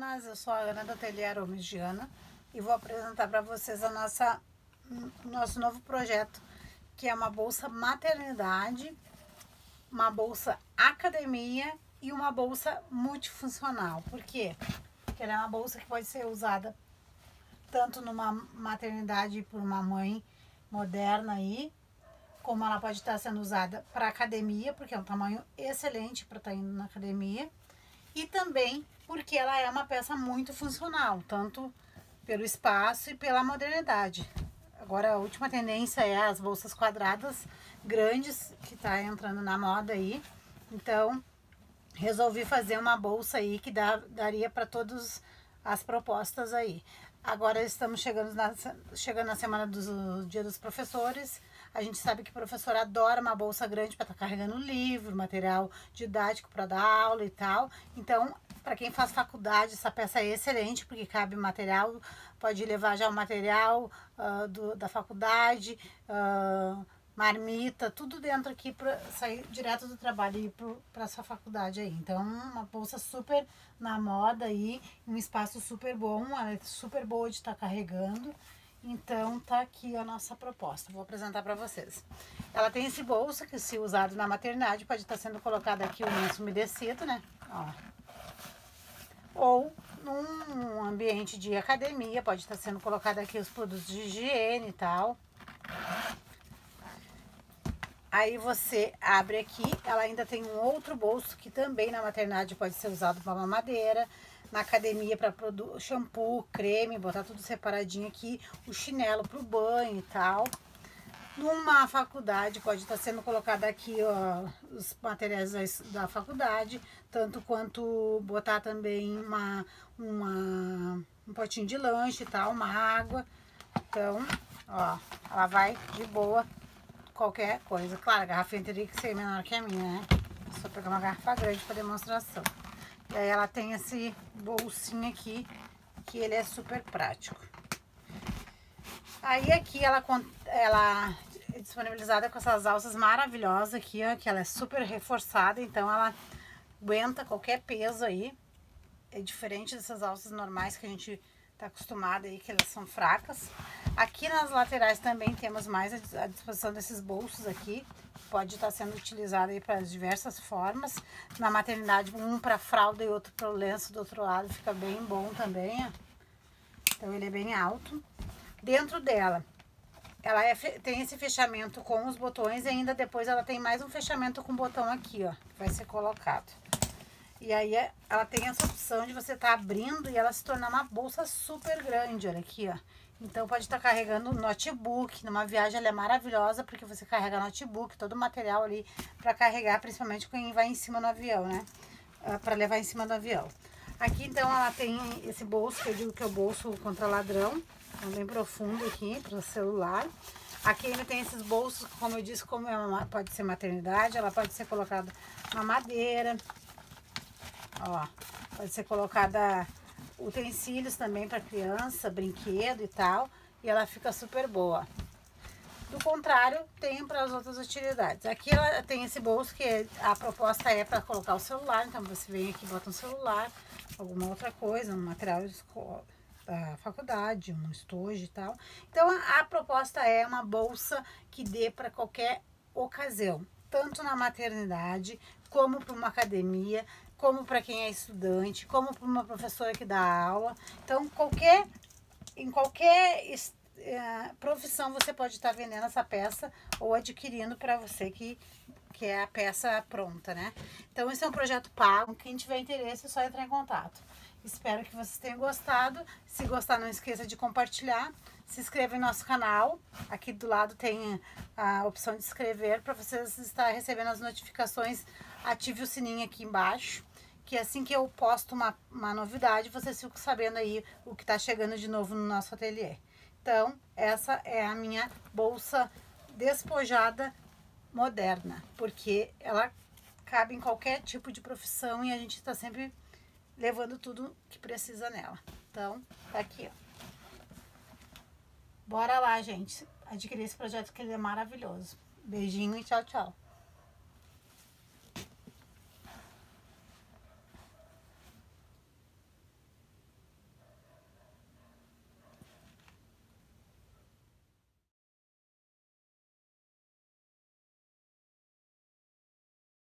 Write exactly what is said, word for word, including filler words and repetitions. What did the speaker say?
meninas, eu sou a Ana do Ateliê Aromigiana e vou apresentar para vocês a nossa nosso novo projeto, que é uma bolsa maternidade, uma bolsa academia e uma bolsa multifuncional. Por quê? Porque ela é uma bolsa que pode ser usada tanto numa maternidade por uma mãe moderna aí, como ela pode estar sendo usada para academia, porque é um tamanho excelente para estar indo na academia, e também porque ela é uma peça muito funcional, tanto pelo espaço e pela modernidade. Agora a última tendência é as bolsas quadradas grandes, que está entrando na moda aí. Então resolvi fazer uma bolsa aí que dá, daria para todas as propostas aí. Agora estamos chegando na, chegando na semana do Dia dos Professores. A gente sabe que o professor adora uma bolsa grande para estar tá carregando livro, material didático para dar aula e tal. Então, para quem faz faculdade, essa peça é excelente, porque cabe material, pode levar já o material uh, do, da faculdade, uh, marmita, tudo dentro aqui para sair direto do trabalho e ir para essa faculdade aí. Então, uma bolsa super na moda aí, um espaço super bom, ela é super boa de estar tá carregando. Então, tá aqui a nossa proposta. Vou apresentar para vocês. Ela tem esse bolso que, se usado na maternidade, pode estar tá sendo colocado aqui o lenço umedecido, né? Ó. Ou num ambiente de academia, pode estar tá sendo colocado aqui os produtos de higiene e tal. Aí você abre aqui, ela ainda tem um outro bolso que também na maternidade pode ser usado para mamadeira, na academia para shampoo, creme, botar tudo separadinho aqui, o chinelo para o banho e tal. Numa faculdade pode estar sendo colocado aqui, ó, os materiais da faculdade, tanto quanto botar também uma, uma, um potinho de lanche e tal, uma água. Então, ó, ela vai de boa. Qualquer coisa. Claro, a garrafinha teria que ser menor que a minha, né? Só pegar uma garrafa grande para demonstração. E aí ela tem esse bolsinho aqui, que ele é super prático. Aí aqui ela, ela é disponibilizada com essas alças maravilhosas aqui, ó, que ela é super reforçada, então ela aguenta qualquer peso aí. É diferente dessas alças normais que a gente tá acostumado aí, que elas são fracas. Aqui nas laterais também temos mais à disposição desses bolsos aqui. Pode estar sendo utilizado aí para diversas formas. Na maternidade, um para fralda e outro para o lenço do outro lado, fica bem bom também, ó. Então ele é bem alto. Dentro dela, ela é, tem esse fechamento com os botões e ainda depois ela tem mais um fechamento com botão aqui, ó, que vai ser colocado. E aí ela tem essa opção de você estar tá abrindo e ela se tornar uma bolsa super grande, olha aqui, ó. Então pode estar tá carregando notebook, numa viagem ela é maravilhosa, porque você carrega notebook, todo o material ali para carregar, principalmente quem vai em cima no avião, né? Uh, para levar em cima do avião. Aqui então ela tem esse bolso, que eu digo que é o bolso contra ladrão, é bem profundo aqui, para o celular. Aqui ainda tem esses bolsos, como eu disse, como é uma, pode ser maternidade, ela pode ser colocada na madeira. Ó, pode ser colocada utensílios também para criança, brinquedo e tal, e ela fica super boa. Do contrário, tem para as outras utilidades. Aqui ela tem esse bolso que a proposta é para colocar o celular, então você vem aqui e bota um celular, alguma outra coisa, um material da faculdade, um estojo e tal. Então a, a proposta é uma bolsa que dê para qualquer ocasião, tanto na maternidade, como para uma academia, como para quem é estudante, como para uma professora que dá aula. Então, qualquer, em qualquer é, profissão você pode estar vendendo essa peça ou adquirindo para você que, que é a peça pronta, né? Então, esse é um projeto pago. Quem tiver interesse é só entrar em contato. Espero que vocês tenham gostado. Se gostar, não esqueça de compartilhar. Se inscreva em nosso canal. Aqui do lado tem a opção de inscrever para vocês estar recebendo as notificações. Ative o sininho aqui embaixo, que assim que eu posto uma, uma novidade, vocês ficam sabendo aí o que está chegando de novo no nosso ateliê. Então, essa é a minha bolsa despojada moderna, porque ela cabe em qualquer tipo de profissão e a gente está sempre levando tudo que precisa nela. Então, tá aqui, ó. Bora lá, gente, adquirir esse projeto que ele é maravilhoso. Beijinho e tchau, tchau.